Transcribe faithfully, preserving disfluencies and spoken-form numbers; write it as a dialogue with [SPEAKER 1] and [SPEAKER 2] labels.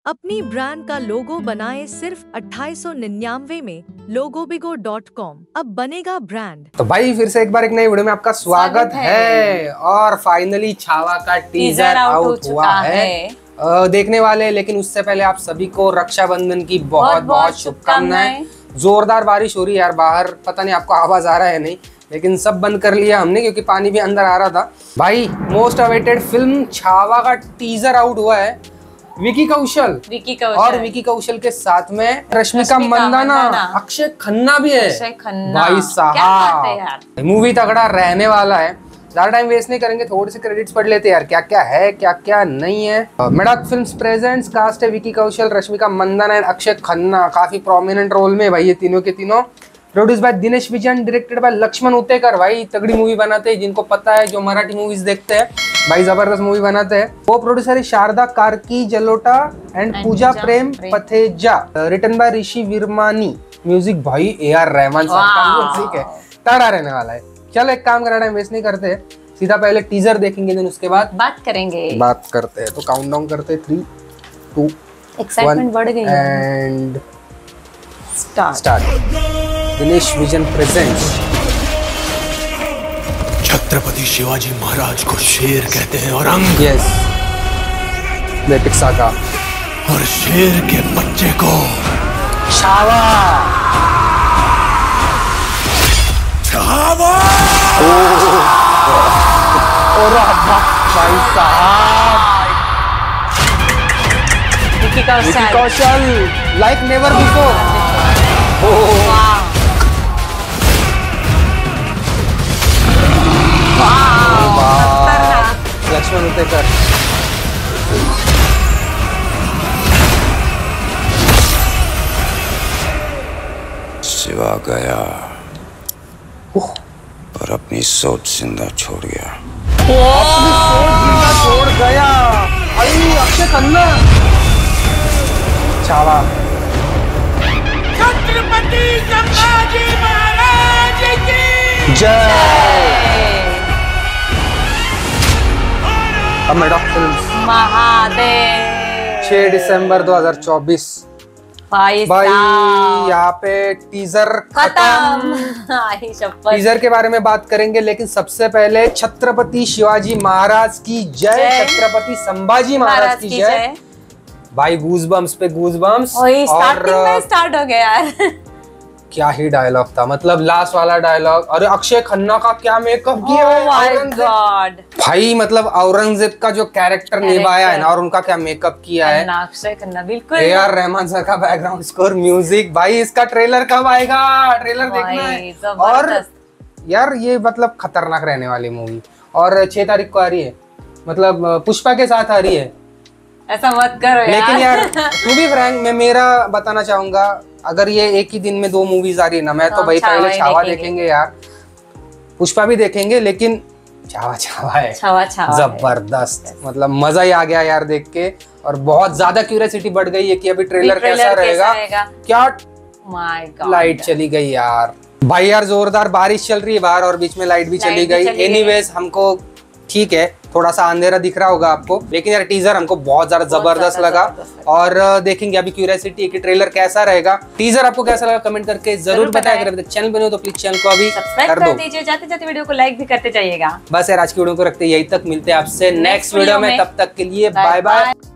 [SPEAKER 1] अपनी ब्रांड का लोगो बनाए सिर्फ अट्ठाईस सौ निन्यानवे में लोगोबिगो डॉट कॉम अब बनेगा ब्रांड।
[SPEAKER 2] तो भाई फिर से एक बार एक नई वीडियो में आपका स्वागत है।, है और फाइनली छावा का टीजर आउट हुआ है, है। देखने वाले, लेकिन उससे पहले आप सभी को रक्षाबंधन की बहुत बहुत शुभकामनाएं। जोरदार बारिश हो रही है यार बाहर, पता नहीं आपको आवाज आ रहा है नहीं, लेकिन सब बंद कर लिया हमने क्योंकि पानी भी अंदर आ रहा था। भाई मोस्ट अवेटेड फिल्म छावा का टीजर आउट हुआ है। विकी कौशल
[SPEAKER 3] विकी कौशल
[SPEAKER 2] और विकी कौशल के साथ में रश्मिका मंदाना, अक्षय खन्ना भी है।
[SPEAKER 3] अक्षय खन्ना
[SPEAKER 2] भाई साहब मूवी तगड़ा रहने वाला है। ज्यादा टाइम वेस्ट नहीं करेंगे, थोड़े से क्रेडिट्स पढ़ लेते हैं यार, क्या क्या है क्या क्या नहीं है। मेडक फिल्म्स प्रेजेंट्स कास्ट है विकी कौशल, रश्मिका मंदाना एंड अक्षय खन्ना। काफी प्रोमिनेंट रोल में भाई ये तीनों के तीनों। Produce by Dinesh Vijan, directed by Laxman Utekar. भाई तगड़ी मूवी बनाते हैं, जिनको पता है, जो मराठी मूवीज देखते हैं भाई जबरदस्त मूवी बनाते हैं। वो प्रोड्यूसर है Sharada Karki Jalota and Pooja Prem Patheja. Written by Rishi Virmani. Music भाई ए आर रहमान साहब का म्यूजिक है, तगड़ा रहने वाला है। चलो एक काम करा, टाइम वेस्ट नहीं करते, सीधा पहले टीजर देखेंगे, देन उसके बाद
[SPEAKER 3] बात करेंगे
[SPEAKER 2] बात करते हैं। तो काउंटडाउन करते थ्री टू
[SPEAKER 3] एक्साइटमेंट बढ़ गई
[SPEAKER 2] and
[SPEAKER 3] start
[SPEAKER 2] start. Dinesh Vijan presents.
[SPEAKER 4] Chhatrapati Shivaji Maharaj को शेर कहते हैं और अंग
[SPEAKER 2] यस लेपिक सागा,
[SPEAKER 4] और शेर के बच्चे को
[SPEAKER 2] छावा।
[SPEAKER 4] छावा
[SPEAKER 2] और भाई साहब
[SPEAKER 3] Vicky Kaushal
[SPEAKER 2] Kaushal like never before. Laxman Utekar.
[SPEAKER 4] Shiva गया पर अपनी सोच जिंदा छोड़ गया।
[SPEAKER 2] अपनी सोच जिंदा छोड़ गया। अरे अक्षय खन्ना। छावा।
[SPEAKER 4] छत्रपति संभाजी महाराज की
[SPEAKER 2] जय। अब मेडक फिल्म्स
[SPEAKER 3] महादेव
[SPEAKER 2] छह दिसंबर दो हज़ार चौबीस।
[SPEAKER 3] भाई
[SPEAKER 2] भाई यहाँ पे टीजर खत्म। टीजर के बारे में बात करेंगे, लेकिन सबसे पहले छत्रपति शिवाजी महाराज की जय, छत्रपति संभाजी महाराज की जय। भाई गूज़बम्स पे गूज़बम्स।
[SPEAKER 3] और स्टार्ट हो गया यार
[SPEAKER 2] क्या ही डायलॉग था, मतलब लास्ट वाला डायलॉग। अरे अक्षय खन्ना का क्या मेकअप किया है
[SPEAKER 3] गॉड
[SPEAKER 2] भाई, मतलब औरंगजेब का जो कैरेक्टर निभाया है ना, और उनका क्या मेकअप किया है
[SPEAKER 3] अक्षय खन्ना। बिल्कुल
[SPEAKER 2] ए आर रहमान सर का बैकग्राउंड स्कोर, म्यूजिक। भाई इसका ट्रेलर कब आएगा? ट्रेलर देखना है। और यार ये मतलब खतरनाक रहने वाली मूवी, और छह तारीख को आ रही है, मतलब पुष्पा के साथ आ रही है।
[SPEAKER 3] ऐसा मत करो यार।
[SPEAKER 2] लेकिन यार टू बी फ्रैंक मैं मेरा बताना चाहूंगा, अगर ये एक ही दिन में दो मूवीज आ रही है ना, मैं तो भाई पहले छावा देखेंगे यार, पुष्पा भी देखेंगे, लेकिन छावा छावा है,
[SPEAKER 3] छावा छावा
[SPEAKER 2] जबरदस्त। मतलब मजा ही आ गया यार देख के, और बहुत ज्यादा क्यूरियोसिटी बढ़ गई है कि अभी ट्रेलर कैसा रहेगा। क्या लाइट चली गई यार भाई, यार जोरदार बारिश चल रही है बाहर और बीच में लाइट भी चली गई। एनीवेज हमको ठीक है, थोड़ा सा अंधेरा दिख रहा होगा आपको, लेकिन यार टीजर हमको बहुत ज्यादा जबरदस्त लगा। और देखेंगे अभी क्यूरियोसिटी है कि ट्रेलर कैसा रहेगा। टीजर आपको कैसा लगा कमेंट करके जरूर बताया। अगर चैनल बने हो तो प्लीज चैनल को अभी कर दो,
[SPEAKER 3] दीजिए, जाते जाते वीडियो को लाइक भी करते जाइएगा।
[SPEAKER 2] बस यार आज की वीडियो को रखते यही तक, मिलते हैं आपसे नेक्स्ट वीडियो में, तब तक के लिए बाय बाय।